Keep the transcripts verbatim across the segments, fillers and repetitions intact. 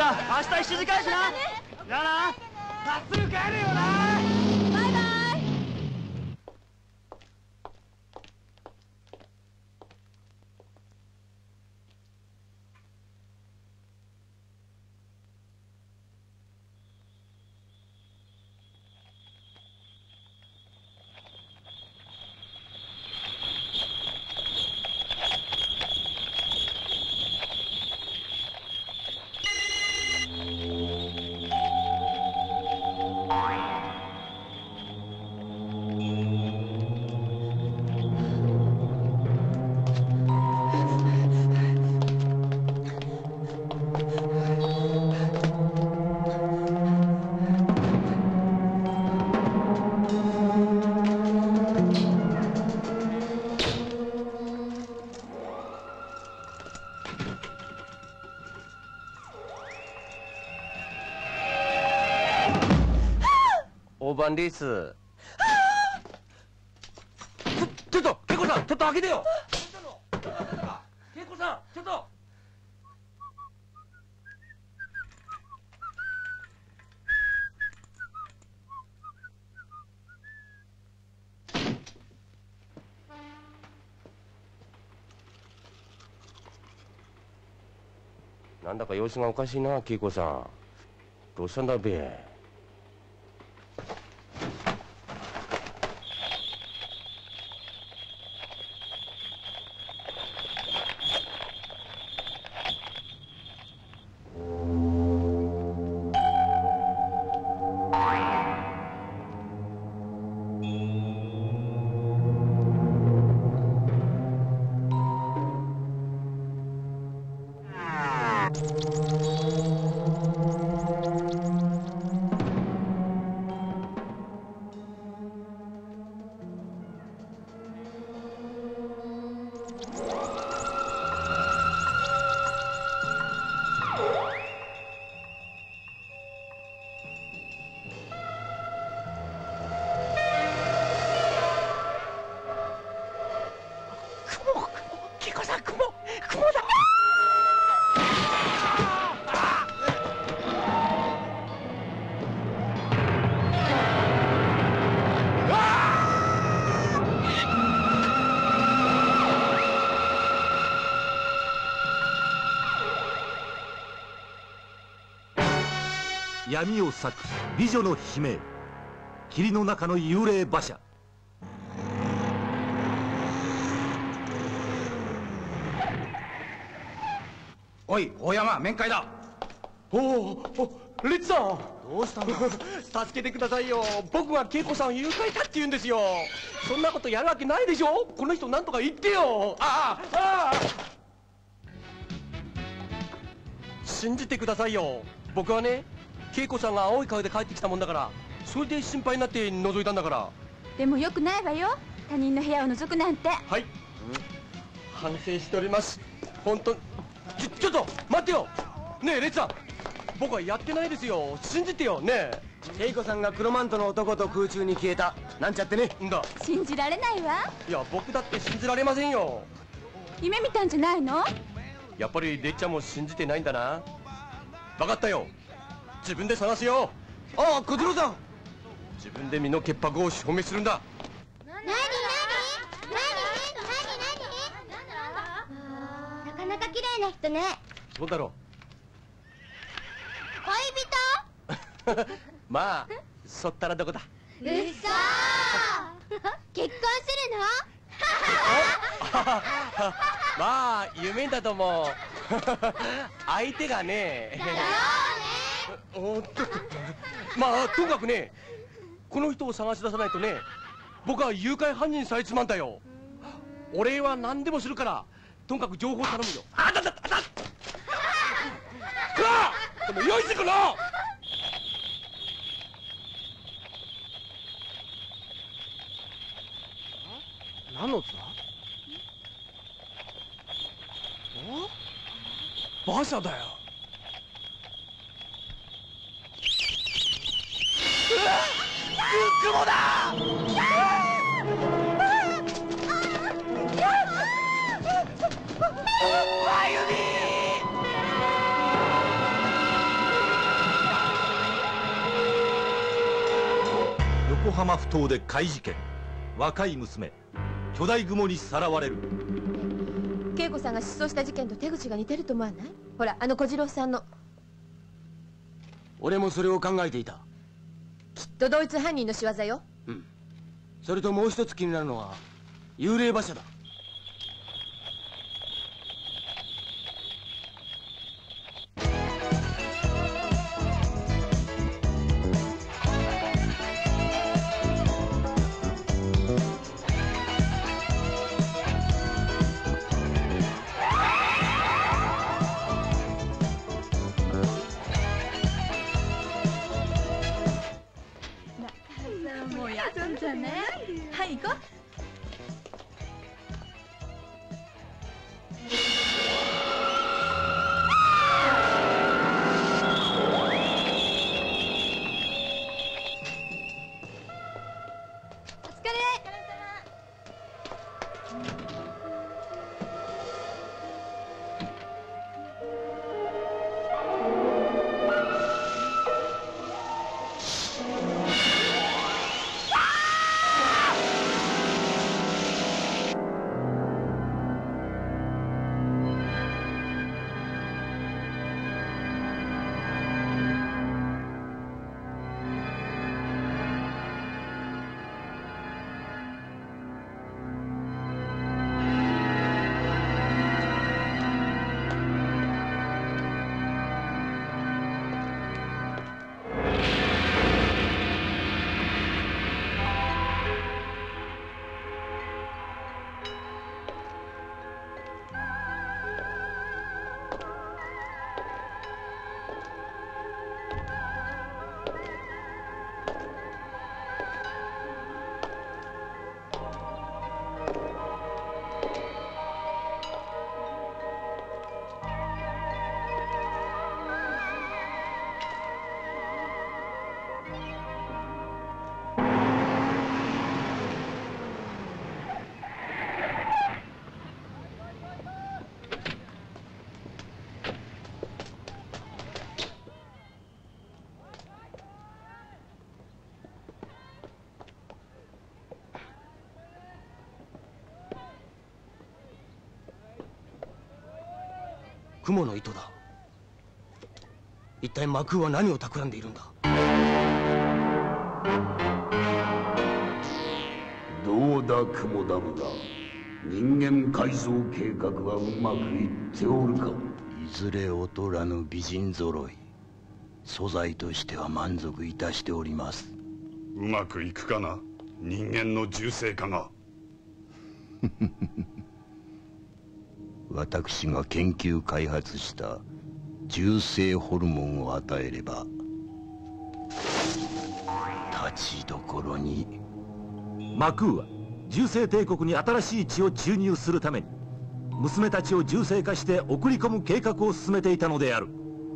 あ、明日しちじ返しな。じゃあな。まっすぐ帰るよな。 バイバイ。 大番です。ちょっと恵子さん、ちょっと開けてよ。恵子さん、ちょっと。なんだか様子がおかしいな、恵子さん。どうしたんだべ。 闇を裂く美女の悲鳴、霧の中の幽霊馬車。 おい、大山、面会だ。おお、レッツさん。 どうしたの？ 助けてくださいよ。僕が恵子さんを誘拐かって言うんですよ。そんなことやるわけないでしょ。この人なんとか言ってよ。ああ、ああ。信じてくださいよ。僕はね、恵子さんが青い顔で帰ってきたもんだから、それで心配になって覗いたんだから。 でもよくないわよ、他人の部屋を覗くなんて。 はい、反省しております。本当。ちょちょっと待ってよ。ねえレッツさん、僕はやってないですよ。信じてよ。ねえ、 恵子さんが黒マントの男と空中に消えたなんちゃってね。 んだ。 信じられないわ。 いや、僕だって信じられませんよ。 夢見たんじゃないの？ やっぱりレッちゃんも信じてないんだな。分かったよ、自分で探すよ。 ああ、小次郎さん、 自分で身の潔白を証明するんだ。 なになになになになになかなか綺麗な人ね。 そうだろ恋人？ まあ、そったらどこだ。 うっそー結婚するの？ まあ、夢だとも。相手がね。 だよね。 おっと。まあ、とにかくね、この人を探し出さないとね、僕は誘拐犯人されちまうんだよ。お礼は何でもするから、とにかく情報頼むよ。あたたたた。くら！でも用意してくろ！何の音だ？お？馬車だよ。うわっ！雲だ！真由美！ 横浜埠頭で怪事件。若い娘巨大雲にさらわれる。 恵子さんが失踪した事件と手口が似てると思わない？ほら、あの小次郎さんの。 俺もそれを考えていた。 きっと同一犯人の仕業よ。 うん。それともう一つ気になるのは幽霊馬車だ。 もうやるんじゃね。はい行こう。お疲れ。 雲の糸だ。一体マクーは何を企んでいるんだ。 どうだ雲だむだ、人間改造計画はうまくいっておるか。 いずれ劣らぬ美人揃い。素材としては満足いたしております。 うまくいくかな、人間の重生化が。 私が研究開発した重生ホルモンを与えれば立ちどころに。 マクーは重生帝国に新しい血を注入するために娘たちを重生化して送り込む計画を進めていたのである。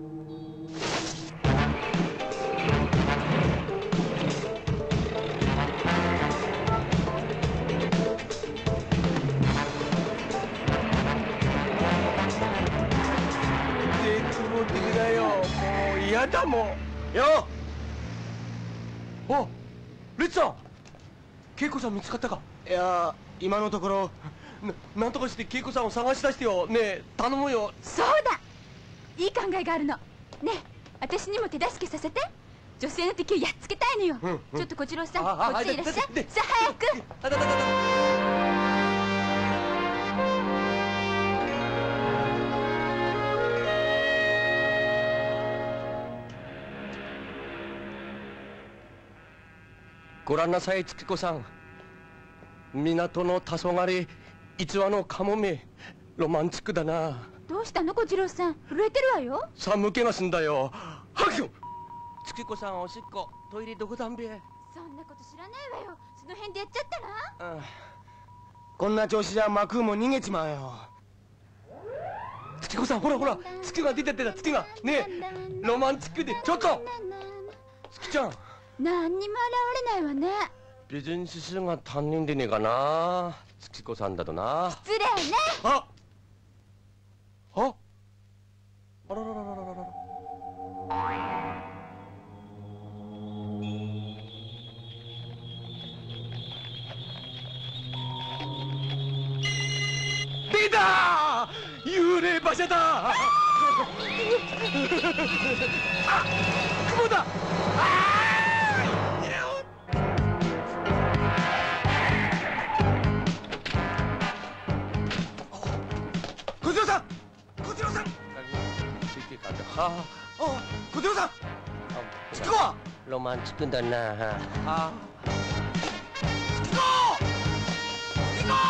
やだもんよ。お、レッツさん、恵子さん見つかったか？ いや今のところ。 な、なんとかして恵子さんを探し出してよ。ねえ頼むよ。 そうだ、いい考えがあるの。ねえ、私にも手助けさせて。女性の敵をやっつけたいのよ。 うんうん、 ちょっと小次郎さん、 ああ、 こっちへいらっしゃい。さでであ早く。 あだだだだ。ご覧なさい月子さん、港の黄昏、逸話のカモメ、ロマンチックだな。 どうしたの小次郎さん、震えてるわよ。 寒気がすんだよ。はくよ。月子さんおしっこトイレどこだんべ。 そんなこと知らないわよ。その辺でやっちゃったら。 ああ、こんな調子じゃマクーも逃げちまうよ。 月子さんほらほら、月が出てってた。月がねえロマンチックで。ちょっと月ちゃん、 何にも現れないわね。 美人指数が担任でねえかな、月子さんだとな。 失礼ね。 あああららららららら。 危ねえ馬車だ。雲だ。小次郎さん、小次郎さん。 ああ、小次郎さん。月子は。 ロマンチックだな。 あ。月子。月子。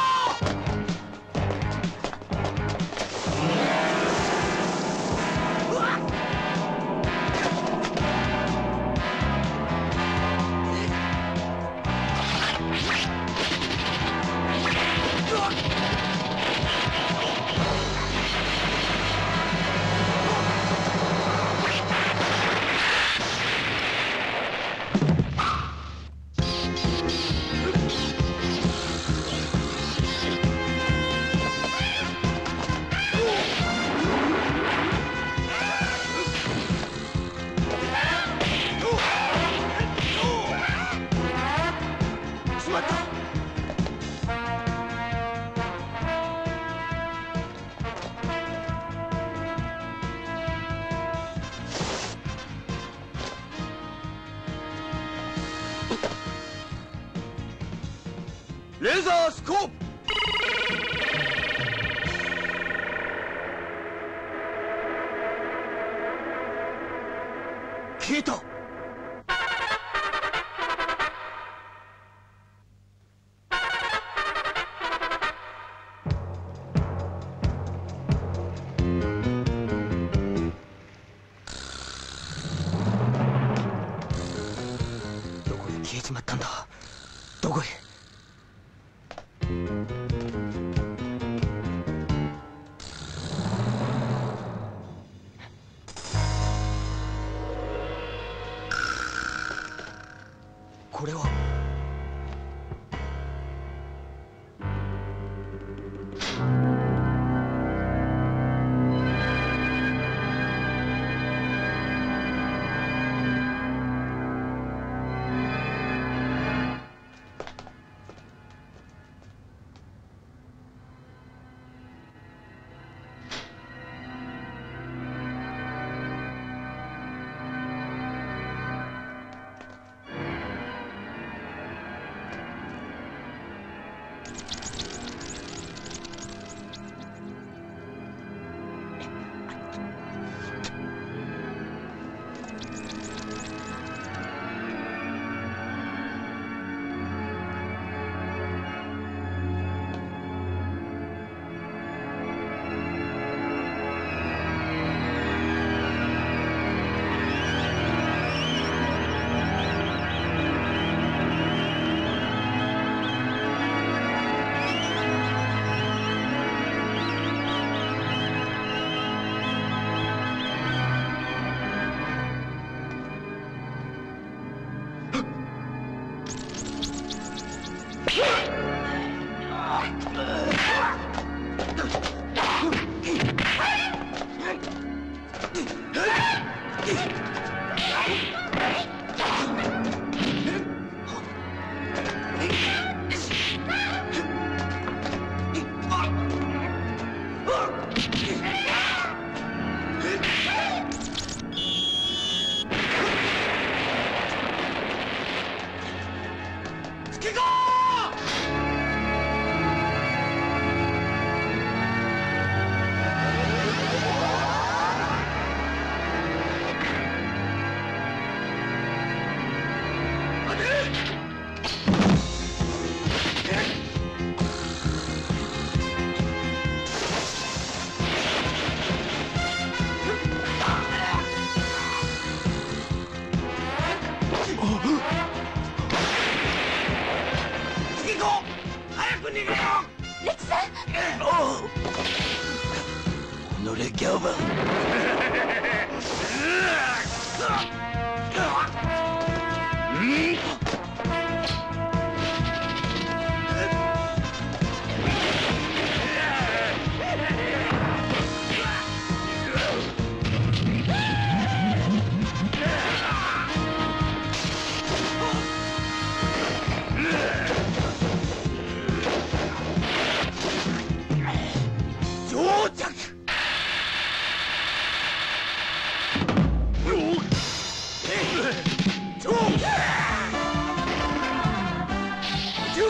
レーザースコープ。消えた。どこへ消えちまったんだ。どこへ。これは。ギャバン。到着。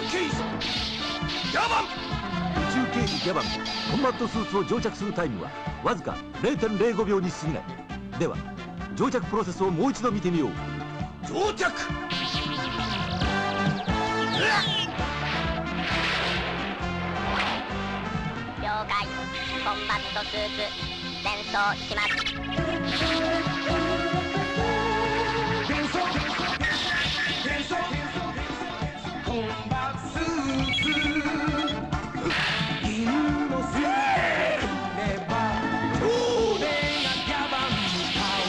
警視ギャバン宇宙警備ギャバンコンバットスーツを乗着するタイムはわずか れいてんれいごびょうに過ぎない。では乗着プロセスをもう一度見てみよう。 到着。 了解。コンバットスーツ転送します。 転送転送コンバットスーツ銀のスーツればこれがギャバンに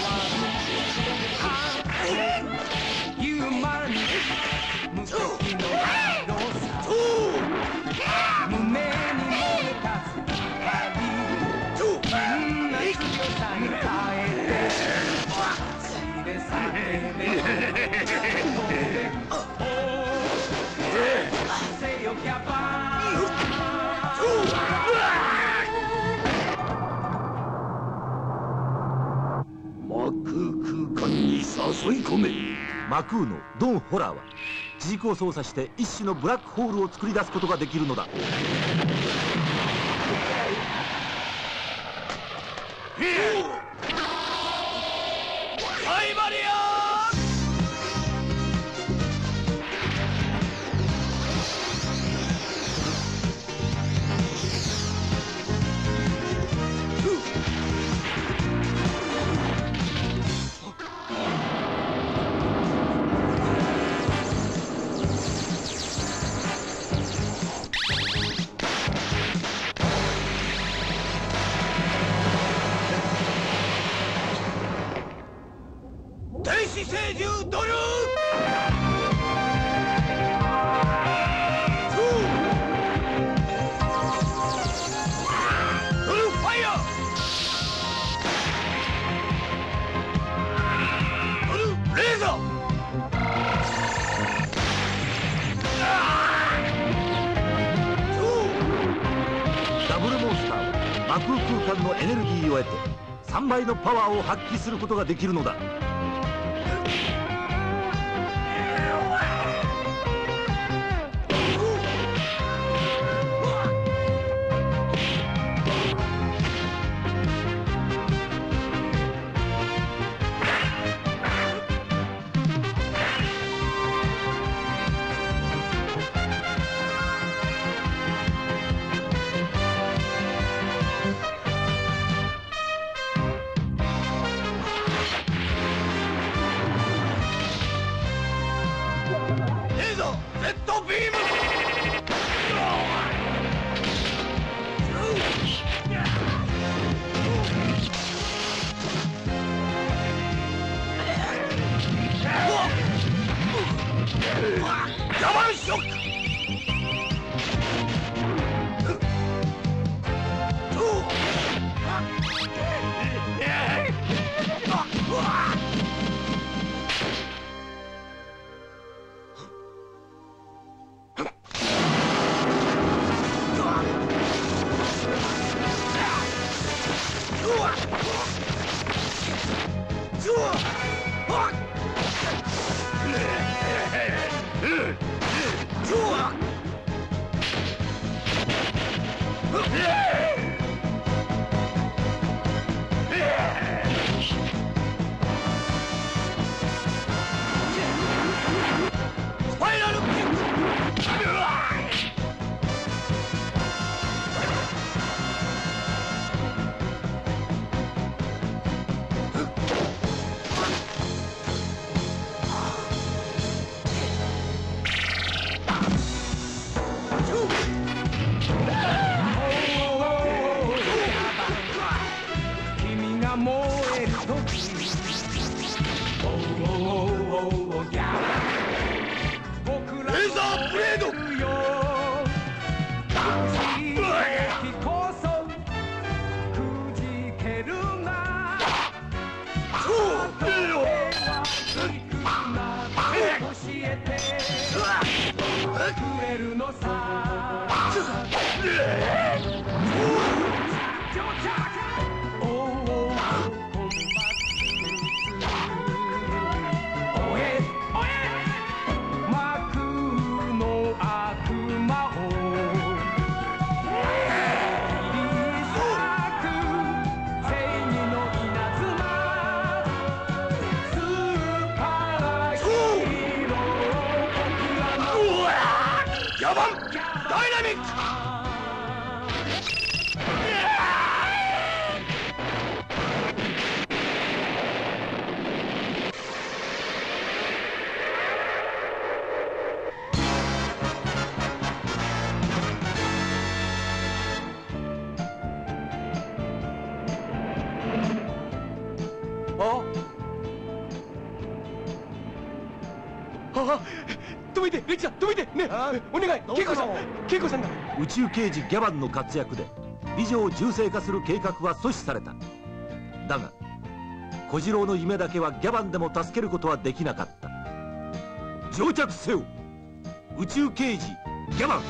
変わる。ヒューマン無敵の広さ胸に燃え立つ光みんな強さに耐えて走れさけでせよギャバン魔空空間に誘い込め。 マクーのドン・ホラーは地軸を操作して一種のブラックホールを作り出すことができるのだ。 サイバリア天使聖獣ドルドルファイヤードルレーザーダブルモンスターはマクー空間のエネルギーを得てさんばいのパワーを発揮することができるのだ。 レーザーレッドビームギャバンショックスパイラルキック君が燃えるときおーおーおーおーギャバ僕らレーザーブレード敵こそくじけるなそう教えてくれるのさマクの悪ャバンダイナミック。ああ、止めて、レッチャー止めてね、お願い、ケイコさん、ケイコさんだ。 宇宙刑事ギャバンの活躍で美女を重生化する計画は阻止された。だが小次郎の夢だけはギャバンでも助けることはできなかった。乗着せよ宇宙刑事ギャバン。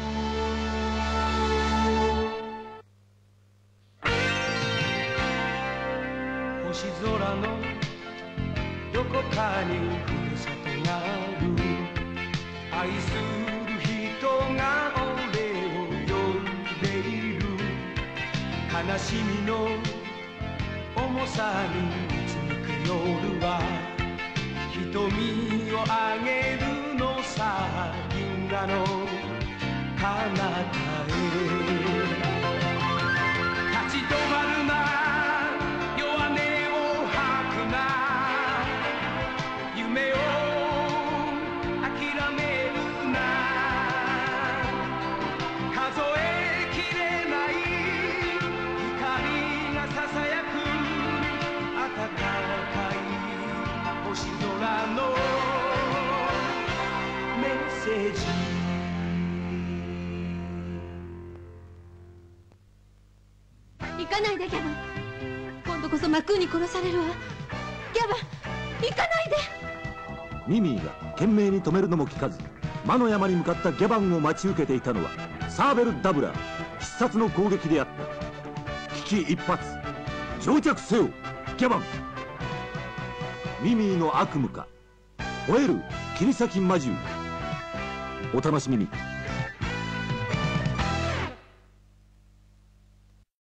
星空のどこかにふるさとがある。愛する人が俺を呼んでいる。悲しみの重さにうつむく夜は瞳をあげるのさ。銀河の彼方へ立ち止まるな。 行かないでギャバン。今度こそマクーに殺されるわ。ギャバン行かないで。 ミミィが懸命に止めるのも聞かず魔の山に向かったギャバンを待ち受けていたのはサーベル・ダブラー必殺の攻撃であった。危機一髪、乗着せよギャバン。ミミィの悪夢か、吠える切り裂き魔獣。お楽しみに。